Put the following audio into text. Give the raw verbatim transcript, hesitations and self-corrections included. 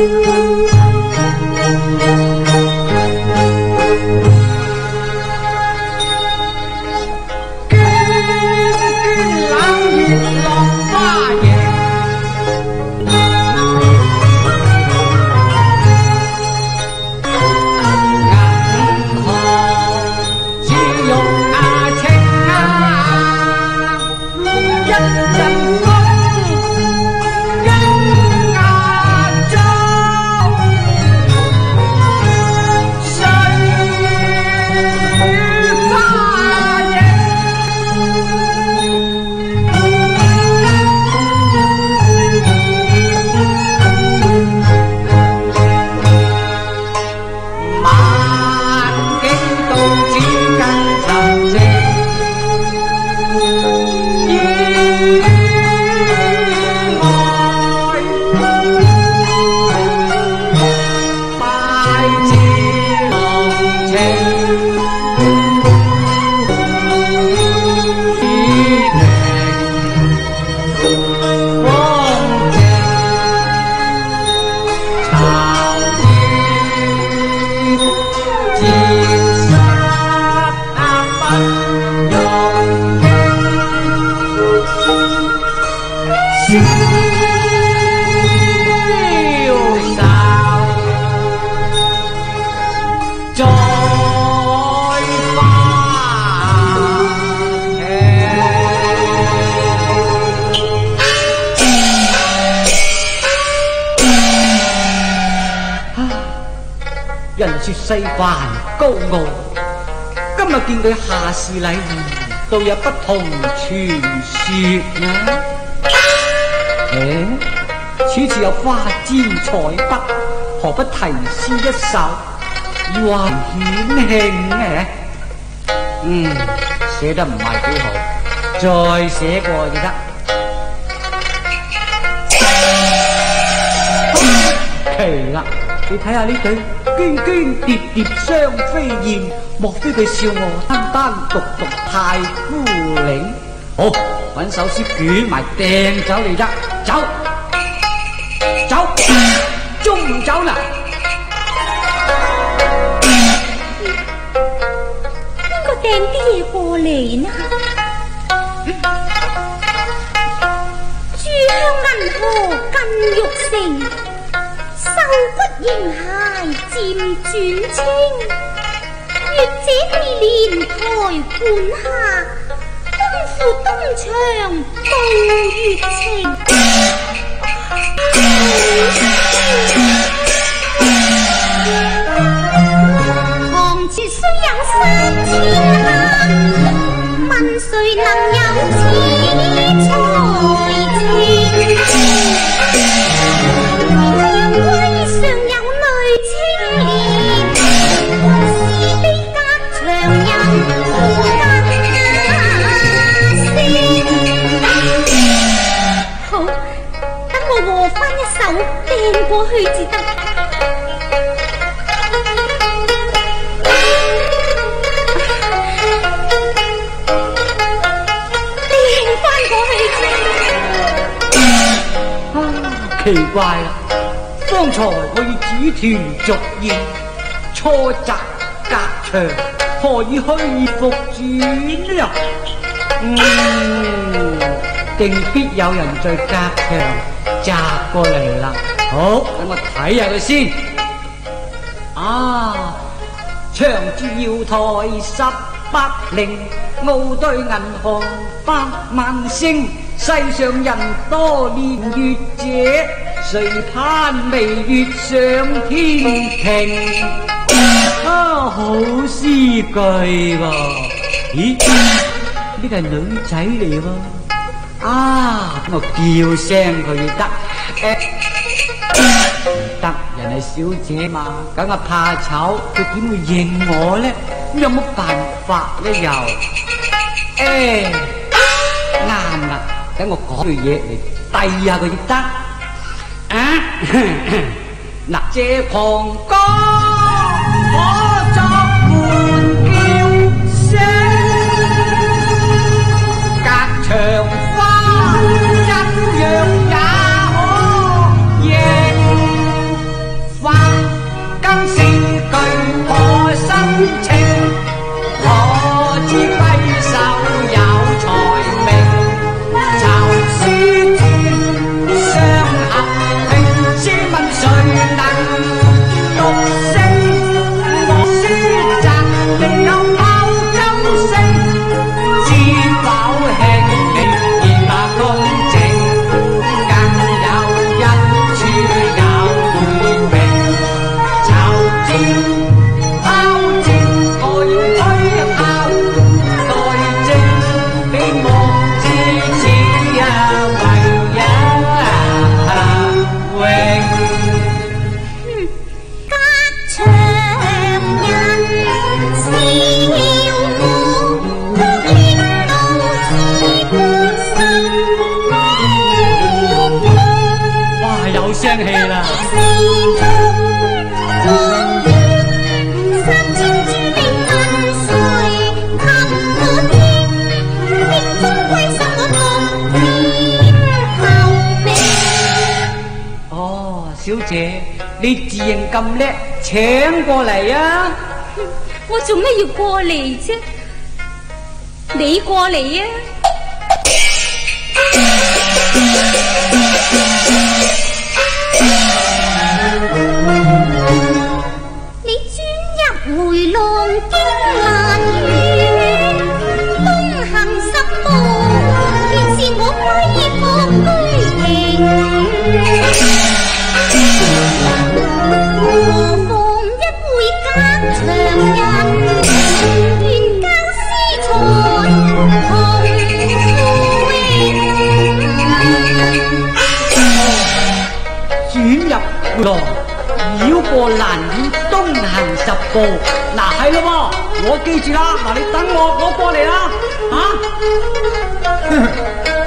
人說世凡高傲，今日見佢下士禮儀，倒有不同傳說啊！誒，此處有花氈彩筆，何不題詩一首，以還顯慶呢？嗯，寫得唔係幾好，再寫過就得。奇啦！你睇下呢對娟娟疊疊雙飛燕，莫非佢笑我單單獨獨太孤零？好，搵首詩捲埋掟走你得，走走，仲唔走啦？ 邊個掟啲嘢過嚟呢？珠香銀河近玉成，瘦骨形骸漸轉清，月姐你蓮台館下，奔赴東牆報月情。堂前雖有三千客，問誰能有此才情？會上有女青年，是非隔牆人不得聲。好，等我和翻一首掟過去至得。掟翻過去啫。 啊，奇怪啦！方才我以紙團續宴，錯擲隔牆，何以虛復轉呀？嗯，定必有人在隔牆擲過嚟啦。好，等我睇下佢先。啊，長住瑤台十八陵，傲對銀河百萬星。世上人多年月者，誰攀微月上天庭？啊，好詩句喎！咦，呢個係女仔嚟喎！啊，我叫聲佢得，誒、唔得，人係小姐嘛，梗係怕醜，佢點會認我呢？有乜辦法呢又？誒，啱啦！等我講句嘢嚟遞下佢亦得啊！嗱，這狂歌可作喚叫聲，隔牆花欣賞也可認。 相氣啦。哦，小姐，你自認咁叻，請過嚟啊！ 我做咩要過嚟啫？你過嚟啊！你專入回廊經蘭苑，東行十步便是我閨房居庭，何妨一會隔長人，願教詩才同轉入回廊，繞過蘭苑，東行十步。嗱係咯喎，我記住啦。嗱你等我，我過嚟啦。啊！